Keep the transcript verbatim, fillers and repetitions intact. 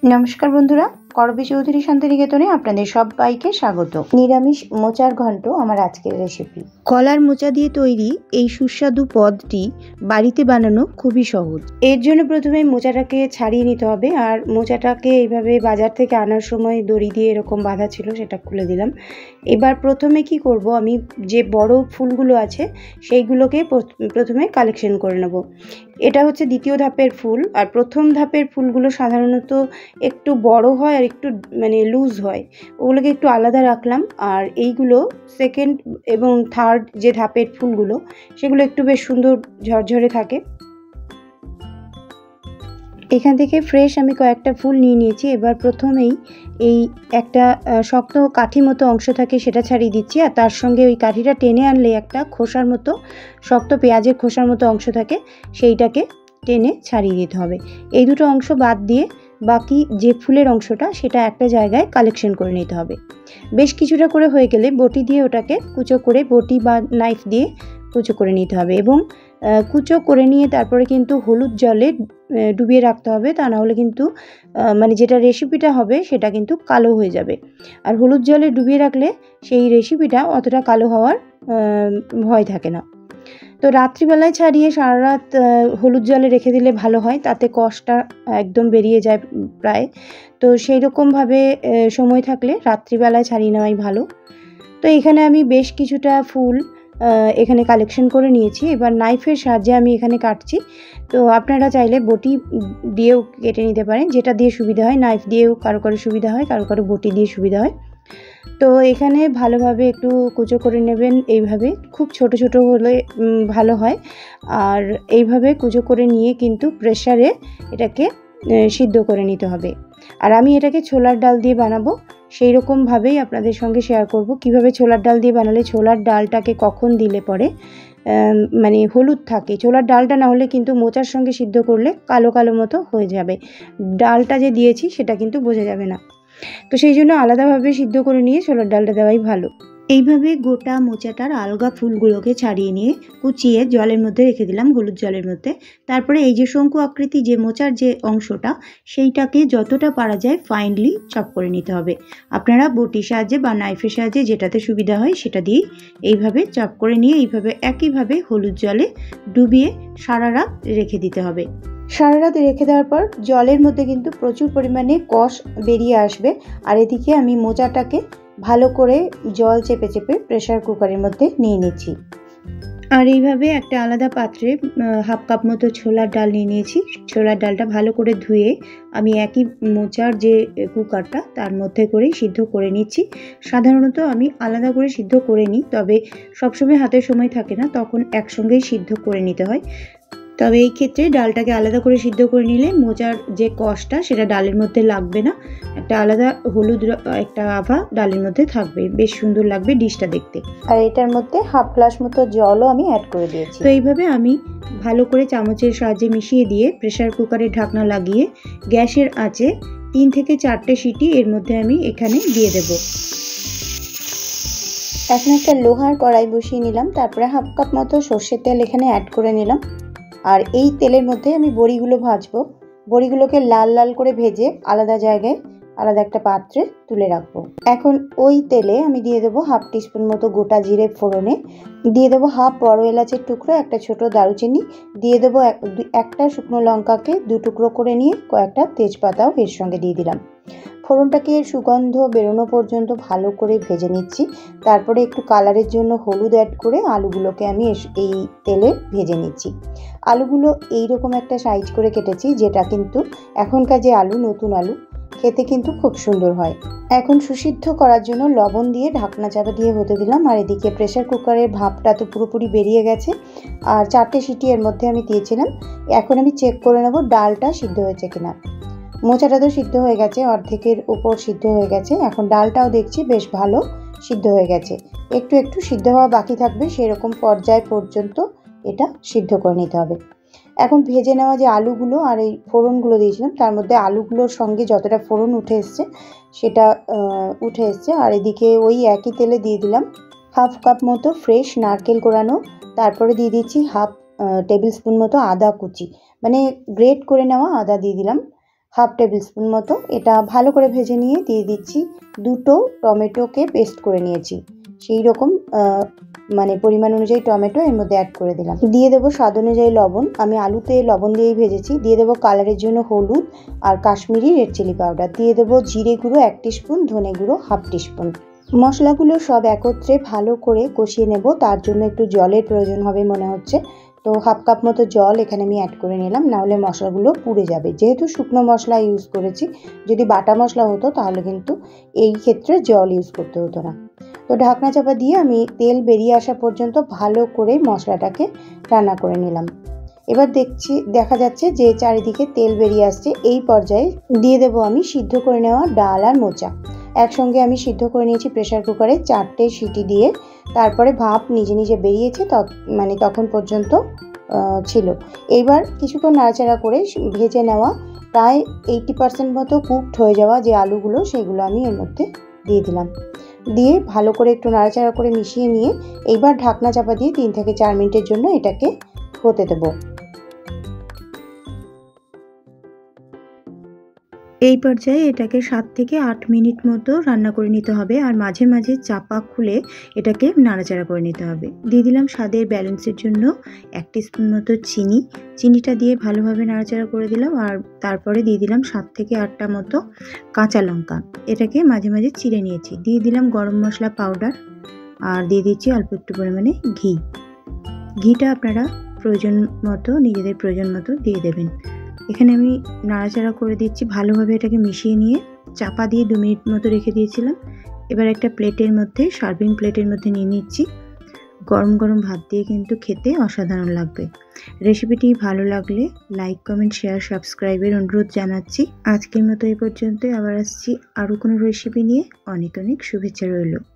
নমস্কার বন্ধুরা, করবী চৌধুরী শান্তিনিকেতনে আপনাদের সবাইকে স্বাগত। নিরামিষ মোচার ঘন্ট আমার আজকের রেসিপি। কলার মোচা দিয়ে তৈরি এই সুস্বাদু পদটি বাড়িতে বানানো খুবই সহজ। এর জন্য প্রথমে মোচাটাকে ছাড়িয়ে নিতে হবে, আর মোচাটাকে এইভাবে বাজার থেকে আনার সময় দড়ি দিয়ে এরকম বাঁধা ছিল, সেটা খুলে দিলাম। এবার প্রথমে কি করব, আমি যে বড় ফুলগুলো আছে সেইগুলোকে প্রথমে কালেকশন করে নেব। এটা হচ্ছে দ্বিতীয় ধাপের ফুল, আর প্রথম ধাপের ফুলগুলো সাধারণত একটু বড় হয় আর একটু মানে লুজ হয়, ওগুলোকে একটু আলাদা রাখলাম। আর এইগুলো সেকেন্ড এবং থার্ড যে ধাপের ফুলগুলো সেগুলো একটু বেশ সুন্দর ঝরঝরে থাকে। এখান থেকে ফ্রেশ আমি কয়েকটা ফুল নিয়ে নিয়েছি। এবার প্রথমেই এই একটা শক্ত কাঠি মতো অংশ থাকে সেটা ছাড়িয়ে দিচ্ছি, আর তার সঙ্গে ওই কাঠিটা টেনে আনলে একটা খোসার মতো শক্ত পেঁয়াজের খোসার মতো অংশ থাকে, সেইটাকে টেনে ছাড়িয়ে দিতে হবে। এই দুটো অংশ বাদ দিয়ে বাকি যে ফুলের অংশটা সেটা একটা জায়গায় কালেকশন করে নিতে হবে। বেশ কিছুটা করে হয়ে গেলে বটি দিয়ে ওটাকে কুচো করে, বটি বা নাইফ দিয়ে কুচো করে নিতে হবে, এবং কুচো করে নিয়ে তারপরে কিন্তু হলুদ জলে ডুবিয়ে রাখতে হবে, তা না হলে কিন্তু মানে যেটা রেসিপিটা হবে সেটা কিন্তু কালো হয়ে যাবে। আর হলুদ জলে ডুবিয়ে রাখলে সেই রেসিপিটা অতটা কালো হওয়ার ভয় থাকে না। তো রাত্রিবেলায় ছাড়িয়ে সারা রাত হলুদ জলে রেখে দিলে ভালো হয়, তাতে কষটা একদম বেরিয়ে যায় প্রায়। তো সেই রকমভাবে সময় থাকলে রাত্রিবেলায় ছাড়িয়ে নেওয়াই ভালো। তো এখানে আমি বেশ কিছুটা ফুল এখানে কালেকশন করে নিয়েছি। এবার নাইফের সাহায্যে আমি এখানে কাটছি। তো আপনারা চাইলে বটি দিয়েও কেটে নিতে পারেন, যেটা দিয়ে সুবিধা হয়। নাইফ দিয়েও কারো কারো সুবিধা হয়, কারো কারো বটি দিয়ে সুবিধা হয়। তো এখানে ভালোভাবে একটু কুচো করে নেবেন, এইভাবে খুব ছোট ছোট হলে ভালো হয়। আর এইভাবে কুচো করে নিয়ে কিন্তু প্রেসারে এটাকে সিদ্ধ করে নিতে হবে। আর আমি এটাকে ছোলার ডাল দিয়ে বানাবো, সেই রকমভাবেই আপনাদের সঙ্গে শেয়ার করব কিভাবে ছোলার ডাল দিয়ে বানালে ছোলার ডালটাকে কখন দিলে পরে মানে হলুদ থাকে। ছোলার ডালটা না হলে কিন্তু মোচার সঙ্গে সিদ্ধ করলে কালো কালো মতো হয়ে যাবে, ডালটা যে দিয়েছি সেটা কিন্তু বোঝা যাবে না। তো সেই জন্য আলাদাভাবে সিদ্ধ করে নিয়ে ছোলার ডালটা দেওয়াই ভালো। এইভাবে গোটা মোচাটার আলগা ফুলগুলোকে ছাড়িয়ে নিয়ে কুচিয়ে জলের মধ্যে রেখে দিলাম, হলুদ জলের মধ্যে। তারপরে এই যে শঙ্কু আকৃতি যে মোচার যে অংশটা, সেইটাকে যতটা পারা যায় ফাইনলি চপ করে নিতে হবে। আপনারা বটির সাহায্যে বা নাইফের সাহায্যে যেটাতে সুবিধা হয় সেটা দিয়েই এইভাবে চপ করে নিয়ে এইভাবে একইভাবে হলুদ জলে ডুবিয়ে সারা রাত রেখে দিতে হবে। সারা রাত রেখে দেওয়ার পর জলের মধ্যে কিন্তু প্রচুর পরিমাণে কষ বেরিয়ে আসবে। আর এদিকে আমি মোচাটাকে ভালো করে জল চেপে চেপে প্রেসার কুকারের মধ্যে নিয়ে নিচ্ছি। আর এইভাবে একটা আলাদা পাত্রে হাফ কাপ মতো ছোলার ডাল নিয়ে নিয়েছি। ছোলার ডালটা ভালো করে ধুয়ে আমি একই মোচার যে কুকারটা তার মধ্যে করেই সিদ্ধ করে নিচ্ছি। সাধারণত আমি আলাদা করে সিদ্ধ করে নিই, তবে সবসময় হাতে সময় থাকে না, তখন একসঙ্গেই সিদ্ধ করে নিতে হয়। তবে এই ক্ষেত্রে ডালটাকে আলাদা করে সিদ্ধ করে নিলে মোচার যে কষটা সেটা ডালের মধ্যে লাগবে না, একটা আলাদা হলুদ একটা আভা ডালের মধ্যে থাকবে, বেশ সুন্দর লাগবে ডিশটা দেখতে। আর এটার মধ্যে হাফ গ্লাস মতো জলও আমি অ্যাড করে দিয়েছি। তো এইভাবে আমি ভালো করে চামচের সাহায্যে মিশিয়ে দিয়ে প্রেসার কুকারের ঢাকনা লাগিয়ে গ্যাসের আঁচে তিন থেকে চারটে সিটি এর মধ্যে আমি এখানে দিয়ে দেব। এখন একটা লোহার কড়াই বসিয়ে নিলাম, তারপরে হাফ কাপ মতো সর্ষের তেল এখানে অ্যাড করে নিলাম। আর এই তেলের মধ্যে আমি বড়িগুলো ভাজবো। বড়িগুলোকে লাল লাল করে ভেজে আলাদা জায়গায় আলাদা একটা পাত্রে তুলে রাখবো। এখন ওই তেলে আমি দিয়ে দেবো হাফ টিস্পুন মতো গোটা জিরে ফোড়নে, দিয়ে দেবো হাফ বড় এলাচের টুকরো, একটা ছোট দারুচিনি, দিয়ে দেবো একটা শুকনো লঙ্কাকে দু টুকরো করে নিয়ে কয়েকটা তেজপাতাও এর সঙ্গে দিয়ে দিলাম। ফোড়নটাকে সুগন্ধ বেরোনো পর্যন্ত ভালো করে ভেজে নিচ্ছি। তারপরে একটু কালারের জন্য হলুদ অ্যাড করে আলুগুলোকে আমি এই তেলে ভেজে নিচ্ছি। আলুগুলো এইরকম একটা সাইজ করে কেটেছি, যেটা কিন্তু এখনকার যে আলু, নতুন আলু, খেতে কিন্তু খুব সুন্দর হয়। এখন সুসিদ্ধ করার জন্য লবণ দিয়ে ঢাকনা চাপা দিয়ে হতে দিলাম। আর এদিকে প্রেসার কুকারের ভাপটা তো পুরোপুরি বেরিয়ে গেছে, আর চারটে সিটি এর মধ্যে আমি দিয়েছিলাম। এখন আমি চেক করে নেব ডালটা সিদ্ধ হয়েছে কিনা। মোচাটা তো সিদ্ধ হয়ে গেছে, অর্ধেকের উপর সিদ্ধ হয়ে গেছে। এখন ডালটাও দেখছি বেশ ভালো সিদ্ধ হয়ে গেছে, একটু একটু সিদ্ধ হওয়া বাকি থাকবে, সেরকম পর্যায় পর্যন্ত এটা সিদ্ধ করে নিতে হবে। এখন ভেজে নেওয়া যে আলুগুলো আর এই ফোড়নগুলো দিয়েছিলাম, তার মধ্যে আলুগুলোর সঙ্গে যতটা ফোড়ন উঠে এসছে সেটা উঠে এসছে। আর এদিকে ওই একই তেলে দিয়ে দিলাম হাফ কাপ মতো ফ্রেশ নারকেল কোরানো, তারপরে দিয়ে দিচ্ছি হাফ টেবিল স্পুন মতো আদা কুচি, মানে গ্রেট করে নেওয়া আদা দিয়ে দিলাম, হাফ টেবিল স্পুন মতো। এটা ভালো করে ভেজে নিয়ে দিয়ে দিচ্ছি দুটো টমেটোকে পেস্ট করে নিয়েছি, সেই রকম মানে পরিমাণ অনুযায়ী টমেটো এর মধ্যে অ্যাড করে দিলাম। দিয়ে দেবো স্বাদ অনুযায়ী লবণ, আমি আলুতে লবণ দিয়েই ভেজেছি। দিয়ে দেবো কালারের জন্য হলুদ আর কাশ্মীরি রেড চিলি পাউডার। দিয়ে দেবো জিরে গুঁড়ো এক টিস্পুন, ধনে গুঁড়ো হাফ টিস্পুন। মশলাগুলো সব একত্রে ভালো করে কষিয়ে নেব, তার জন্য একটু জলের প্রয়োজন হবে মনে হচ্ছে। তো হাফ কাপ মতো জল এখানে আমি অ্যাড করে নিলাম, নাহলে মশলাগুলো পুড়ে যাবে। যেহেতু শুকনো মশলা ইউজ করেছি, যদি বাটা মশলা হতো তাহলে কিন্তু এই ক্ষেত্রে জল ইউজ করতে হতো না। তো ঢাকনা চাপা দিয়ে আমি তেল বেরিয়ে আসা পর্যন্ত ভালো করে মশলাটাকে রান্না করে নিলাম। এবার দেখছি দেখা যাচ্ছে যে চারিদিকে তেল বেরিয়ে আসছে। এই পর্যায়ে দিয়ে দেবো আমি সিদ্ধ করে নেওয়া ডাল আর মোচা। একসঙ্গে আমি সিদ্ধ করে নিয়েছি প্রেশার কুকারে চারটে সিটি দিয়ে। তারপরে ভাপ নিজে নিজে বেরিয়েছে, মানে তখন পর্যন্ত ছিল। এইবার কিছুক্ষণ নাড়াচাড়া করে ভেজে নেওয়া প্রায় এইটি পার্সেন্ট মতো কুকড হয়ে যাওয়া যে আলুগুলো, সেগুলো আমি এর মধ্যে দিয়ে দিলাম। দিয়ে ভালো করে একটু নাড়াচাড়া করে মিশিয়ে নিয়ে এইবার ঢাকনা চাপা দিয়ে তিন থেকে চার মিনিটের জন্য এটাকে হতে দেবো। এই পর্যায়ে এটাকে সাত থেকে আট মিনিট মতো রান্না করে নিতে হবে, আর মাঝে মাঝে চাপা খুলে এটাকে নাড়াচাড়া করে নিতে হবে। দিয়ে দিলাম স্বাদের ব্যালেন্সের জন্য এক টিস্পুন মতো চিনি। চিনিটা দিয়ে ভালোভাবে নাড়াচাড়া করে দিলাম, আর তারপরে দিয়ে দিলাম সাত থেকে আটটা মতো কাঁচা লঙ্কা, এটাকে মাঝে মাঝে চিড়ে নিয়েছি। দিয়ে দিলাম গরম মশলা পাউডার, আর দিয়ে দিচ্ছি অল্প একটু পরিমাণে ঘি। ঘিটা আপনারা প্রয়োজন মতো নিজেদের প্রয়োজন মতো দিয়ে দেবেন। এখানে আমি নাড়াচাড়া করে দিচ্ছি, ভালোভাবে এটাকে মিশিয়ে নিয়ে চাপা দিয়ে দু মিনিট মতো রেখে দিয়েছিলাম। এবার একটা প্লেটের মধ্যে, সার্ভিং প্লেটের মধ্যে নিয়ে নিচ্ছি। গরম গরম ভাত দিয়ে কিন্তু খেতে অসাধারণ লাগবে। রেসিপিটি ভালো লাগলে লাইক, কমেন্ট, শেয়ার, সাবস্ক্রাইবের অনুরোধ জানাচ্ছি। আজকের মতো এই পর্যন্তই, আবার আসছি আরও কোনো রেসিপি নিয়ে। অনেক অনেক শুভেচ্ছা রইল।